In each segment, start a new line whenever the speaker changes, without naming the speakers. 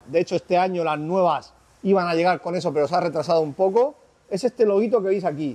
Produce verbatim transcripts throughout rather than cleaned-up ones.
de hecho este año las nuevas iban a llegar con eso, pero se ha retrasado un poco, es este loguito que veis aquí.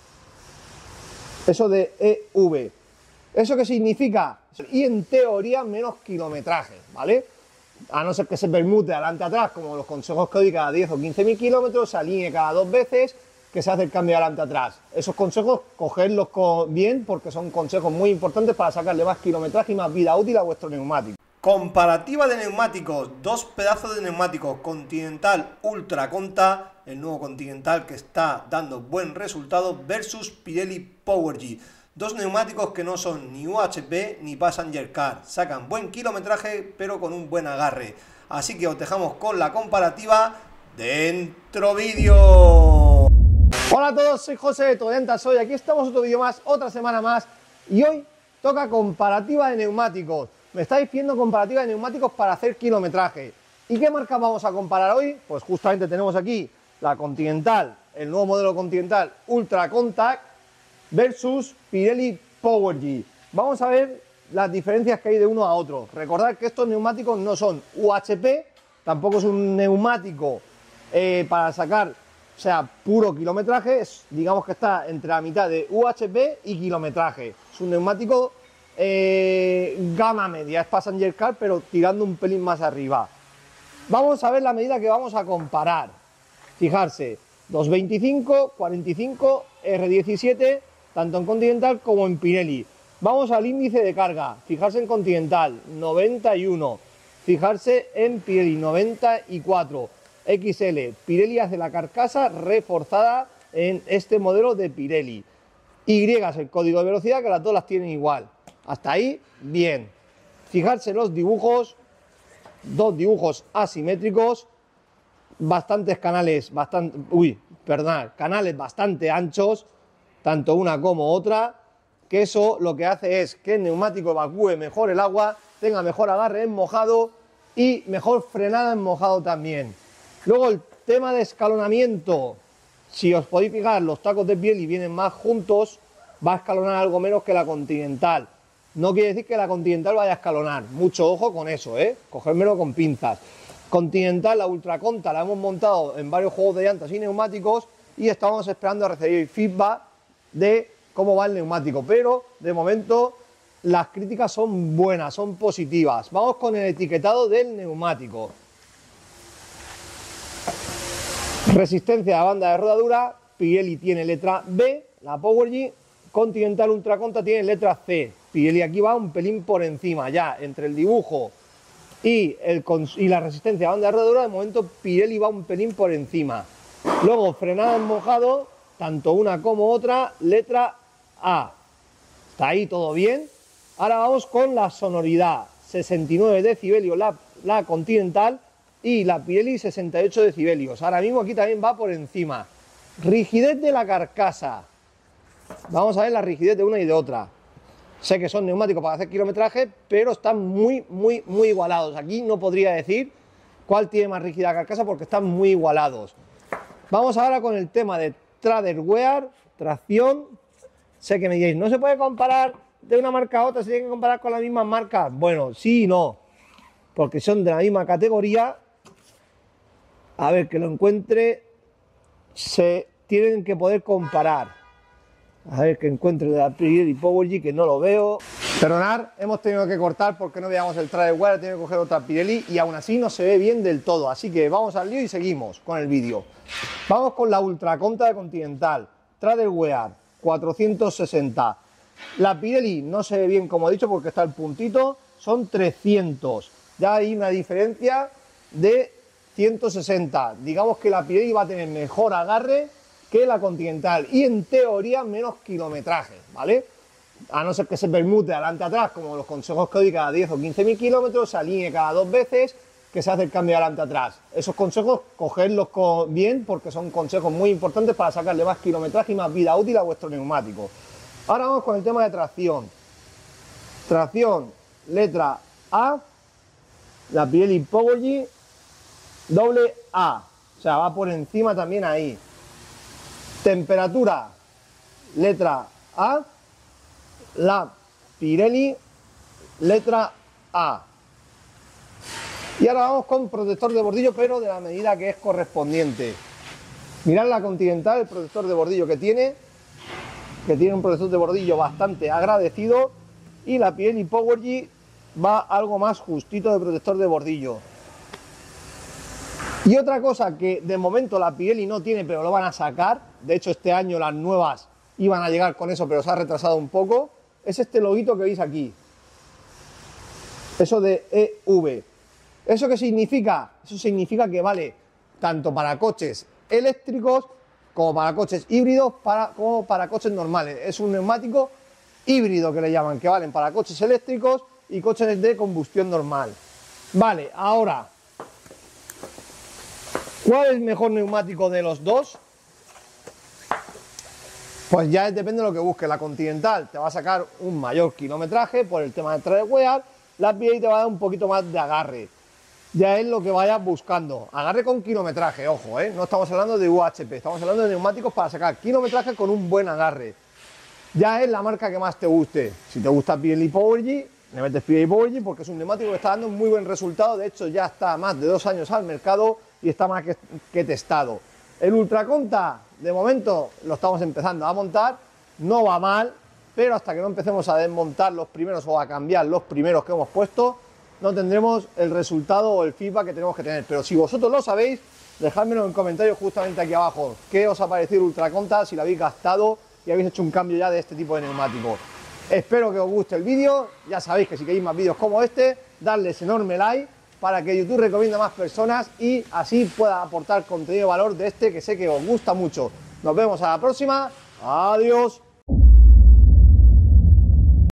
Eso de E V. ¿Eso qué significa? Y en teoría menos kilometraje, ¿vale? A no ser que se permute adelante atrás, como los consejos que doy cada diez o quince mil kilómetros, se alinee cada dos veces, que se hace el cambio adelante atrás. Esos consejos, cogedlos bien, porque son consejos muy importantes para sacarle más kilometraje y más vida útil a vuestro neumático. Comparativa de neumáticos, dos pedazos de neumáticos, Continental Ultra Conta, el nuevo Continental que está dando buen resultado, versus Pirelli Power G. Dos neumáticos que no son ni U H P ni Passenger Car, sacan buen kilometraje pero con un buen agarre. Así que os dejamos con la comparativa dentro vídeo. Hola a todos, soy José de Todoventas Hoy, aquí estamos otro vídeo más, otra semana más, y hoy toca comparativa de neumáticos. Me estáis pidiendo comparativa de neumáticos para hacer kilometraje. ¿Y qué marcas vamos a comparar hoy? Pues justamente tenemos aquí la Continental, el nuevo modelo Continental Ultra Contact versus Pirelli Power G. Vamos a ver las diferencias que hay de uno a otro. Recordad que estos neumáticos no son U H P, tampoco es un neumático eh, para sacar, o sea, puro kilometraje. Es, digamos que está entre la mitad de U H P y kilometraje. Es un neumático eh, gama media, es Passenger Car, pero tirando un pelín más arriba. Vamos a ver la medida que vamos a comparar. Fijarse, doscientos veinticinco, cuarenta y cinco, R diecisiete, tanto en Continental como en Pirelli. Vamos al índice de carga. Fijarse en Continental, noventa y uno. Fijarse en Pirelli, noventa y cuatro. X L, Pirelli hace la carcasa reforzada en este modelo de Pirelli. Y es el código de velocidad, que las dos las tienen igual. Hasta ahí, bien. Fijarse en los dibujos, dos dibujos asimétricos, bastantes canales, bastante, uy, perdón, canales bastante anchos, tanto una como otra, que eso lo que hace es que el neumático evacúe mejor el agua, tenga mejor agarre en mojado y mejor frenada en mojado también. Luego el tema de escalonamiento, si os podéis fijar, los tacos de Pirelli vienen más juntos, va a escalonar algo menos que la Continental. No quiere decir que la Continental vaya a escalonar, mucho ojo con eso, ¿eh? Cogérmelo con pinzas. Continental, la Ultra Conta, la hemos montado en varios juegos de llantas y neumáticos y estamos esperando a recibir feedback de cómo va el neumático, pero de momento las críticas son buenas, son positivas. Vamos con el etiquetado del neumático. Resistencia a banda de rodadura, Pirelli tiene letra B, la Power G, Continental Ultra Conta tiene letra C. Pirelli aquí va un pelín por encima, ya entre el dibujo y, el, y la resistencia a banda de rodadura, de momento Pirelli va un pelín por encima. Luego frenada en mojado, tanto una como otra, letra A. Está ahí todo bien. Ahora vamos con la sonoridad. sesenta y nueve decibelios la, la Continental y la Pirelli sesenta y ocho decibelios. Ahora mismo aquí también va por encima. Rigidez de la carcasa. Vamos a ver la rigidez de una y de otra. Sé que son neumáticos para hacer kilometraje, pero están muy, muy, muy igualados. Aquí no podría decir cuál tiene más rígida la carcasa porque están muy igualados. Vamos ahora con el tema de Trader Wear, tracción. Sé que me diréis, no se puede comparar de una marca a otra, se tiene que comparar con la misma marca. Bueno, sí y no, porque son de la misma categoría. A ver, que lo encuentre, se tienen que poder comparar. A ver, que encuentre de la Pirelli Power G, que no lo veo. Perdonad, hemos tenido que cortar porque no veíamos el Trader Wear, he tenido que coger otra Pirelli y aún así no se ve bien del todo. Así que vamos al lío y seguimos con el vídeo. Vamos con la Ultra Conta de Continental, Trader Wear, cuatrocientos sesenta. La Pirelli no se ve bien, como he dicho, porque está el puntito, son trescientos. Ya hay una diferencia de ciento sesenta. Digamos que la Pirelli va a tener mejor agarre que la Continental y en teoría menos kilometraje, ¿vale? A no ser que se permute adelante atrás, como los consejos que doy cada diez o quince mil kilómetros, se alinee cada dos veces, que se hace el cambio adelante atrás. Esos consejos, cogedlos bien, porque son consejos muy importantes para sacarle más kilometraje y más vida útil a vuestro neumático. Ahora vamos con el tema de tracción. Tracción, letra A, la Pirelli Power G, doble A, o sea, va por encima también ahí. Temperatura, letra A, la Pirelli, letra A. Y ahora vamos con protector de bordillo, pero de la medida que es correspondiente. Mirad la Continental, el protector de bordillo que tiene, que tiene un protector de bordillo bastante agradecido, y la Pirelli Powergy va algo más justito de protector de bordillo. Y otra cosa que de momento la Pirelli no tiene, pero lo van a sacar, de hecho este año las nuevas iban a llegar con eso, pero se ha retrasado un poco, es este loguito que veis aquí, eso de E V. ¿Eso qué significa? Eso significa que vale tanto para coches eléctricos como para coches híbridos, para, como para coches normales. Es un neumático híbrido que le llaman, que valen para coches eléctricos y coches de combustión normal. Vale, ahora, ¿cuál es el mejor neumático de los dos? Pues ya depende de lo que busques. La Continental te va a sacar un mayor kilometraje por el tema de trail wear, la Pirelli te va a dar un poquito más de agarre. Ya es lo que vayas buscando. Agarre con kilometraje, ojo, ¿eh? No estamos hablando de U H P, estamos hablando de neumáticos para sacar kilometraje con un buen agarre. Ya es la marca que más te guste. Si te gusta Pirelli Powergy, le metes Pirelli Powergy porque es un neumático que está dando un muy buen resultado. De hecho, ya está más de dos años al mercado y está más que, que testado. El Ultraconta, de momento, lo estamos empezando a montar. No va mal, pero hasta que no empecemos a desmontar los primeros o a cambiar los primeros que hemos puesto, no tendremos el resultado o el feedback que tenemos que tener. Pero si vosotros lo sabéis, dejádmelo en comentarios justamente aquí abajo. ¿Qué os ha parecido el Ultraconta? Si lo habéis gastado y habéis hecho un cambio ya de este tipo de neumático. Espero que os guste el vídeo. Ya sabéis que si queréis más vídeos como este, darle ese enorme like para que YouTube recomiende a más personas y así pueda aportar contenido de valor de este que sé que os gusta mucho. Nos vemos a la próxima. Adiós.